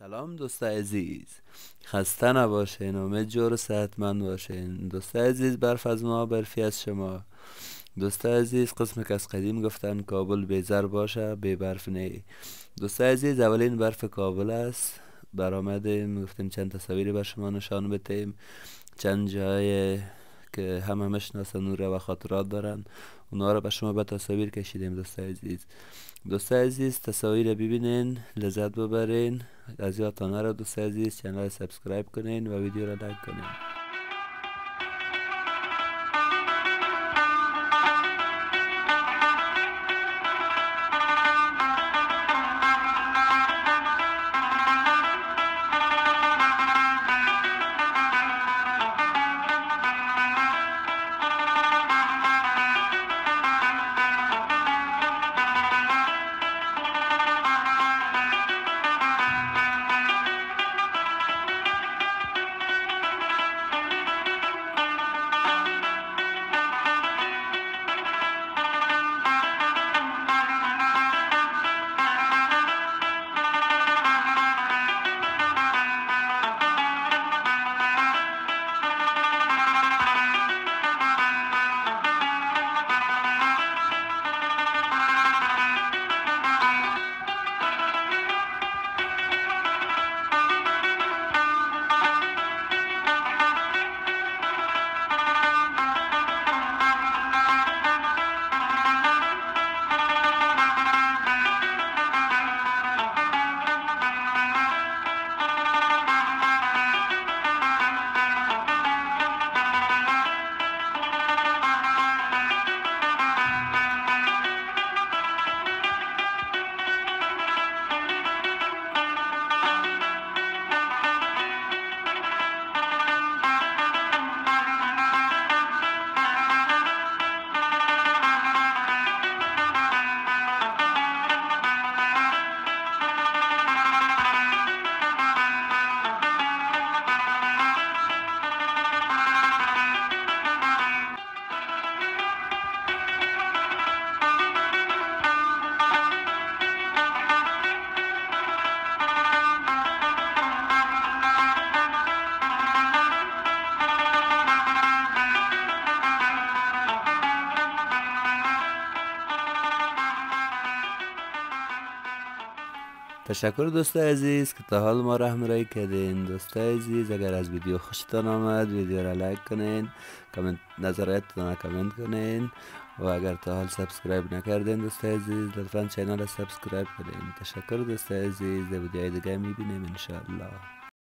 سلام دوست عزیز، خسته نباشین. امید جور و صحتمند باشین. دوست عزیز، برف از ما، برفی از شما. دوست عزیز، قسم که از قدیم گفتن کابل بی زر باشه بی برف نی. دوست عزیز، اولین برف کابل است. برآمدیم گفتیم چند تصاویری بر شما نشان بدهیم، چند جای که همه میشناسن نوره و خاطرات دارن، اونا رو به شما به تصاویر کشیدیم. دوست عزیز تصاویر ببینین، لذت ببرین. از یادتان نره دوست عزیز چنل سابسکرایب کنین و ویدیو را لایک کنین. تشکر دوست عزیز که تا حال ما را همراهی کردین. دوست عزیز، اگر از ویدیو خوشتان آمد ویدیو را لایک کنین، نظراتتان را کامنت کنین و اگر تا حال سابسکرایب نکردین دوست عزیز لطفا چینل را سابسکرایب کنین. تشکر دوست عزیز، در ویدیوهای دیگه میبینیم انشاءالله.